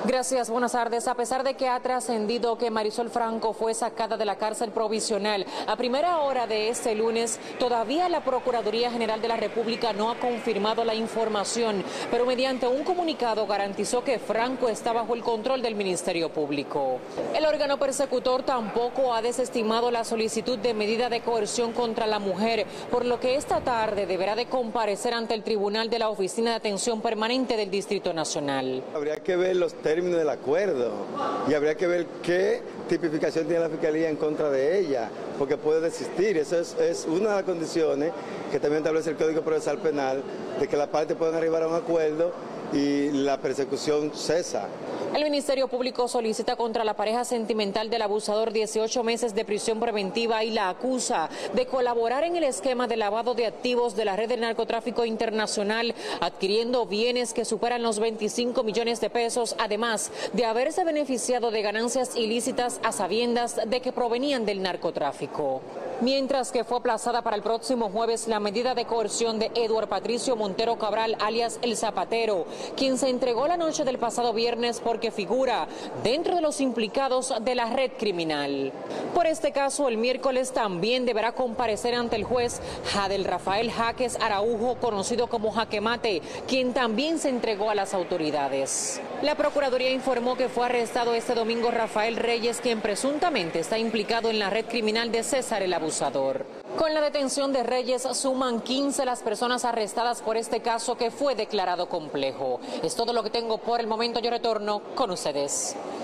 Gracias, buenas tardes. A pesar de que ha trascendido que Marisol Franco fue sacada de la cárcel provisional a primera hora de este lunes, todavía la Procuraduría General de la República no ha confirmado la información, pero mediante un comunicado garantizó que Franco está bajo el control del Ministerio Público. El órgano persecutor tampoco ha desestimado la solicitud de medida de coerción contra la mujer, por lo que esta tarde deberá de comparecer ante el Tribunal de la Oficina de Atención Permanente del Distrito Nacional. Habría que ver los términos del acuerdo y habría que ver qué tipificación tiene la Fiscalía en contra de ella, porque puede desistir. Eso es una de las condiciones que también establece el Código Procesal Penal, de que las partes puedan arribar a un acuerdo y la persecución cesa. El Ministerio Público solicita contra la pareja sentimental del abusador 18 meses de prisión preventiva y la acusa de colaborar en el esquema de lavado de activos de la red del narcotráfico internacional, adquiriendo bienes que superan los 25 millones de pesos, además de haberse beneficiado de ganancias ilícitas a sabiendas de que provenían del narcotráfico. Mientras que fue aplazada para el próximo jueves la medida de coerción de Eduard Patricio Montero Cabral, alias El Zapatero, quien se entregó la noche del pasado viernes porque figura dentro de los implicados de la red criminal. Por este caso, el miércoles también deberá comparecer ante el juez Jadel Rafael Jaques Araujo, conocido como Jaque Mate, quien también se entregó a las autoridades. La Procuraduría informó que fue arrestado este domingo Rafael Reyes, quien presuntamente está implicado en la red criminal de César el Abusador. Con la detención de Reyes suman 15 las personas arrestadas por este caso que fue declarado complejo. Es todo lo que tengo por el momento. Yo retorno con ustedes.